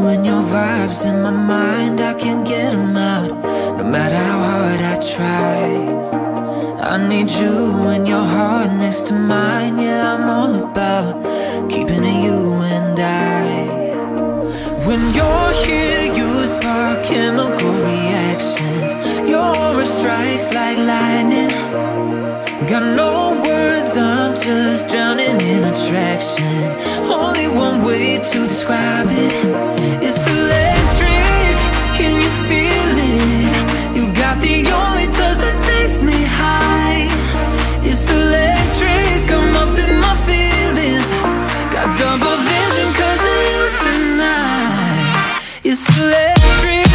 and your vibes in my mind, I can't get them out, no matter how hard I try. I need you and your heart next to mine. Yeah, I'm all about keeping it you and I. When you're here, you spark chemical reactions. Your aura strikes like lightning. Got no words, I'm just drowning in attraction. Only one way to describe it. It's electric, can you feel it? You got the only touch that takes me high. It's electric, I'm up in my feelings. Got double vision 'cause of you tonight. It's electric.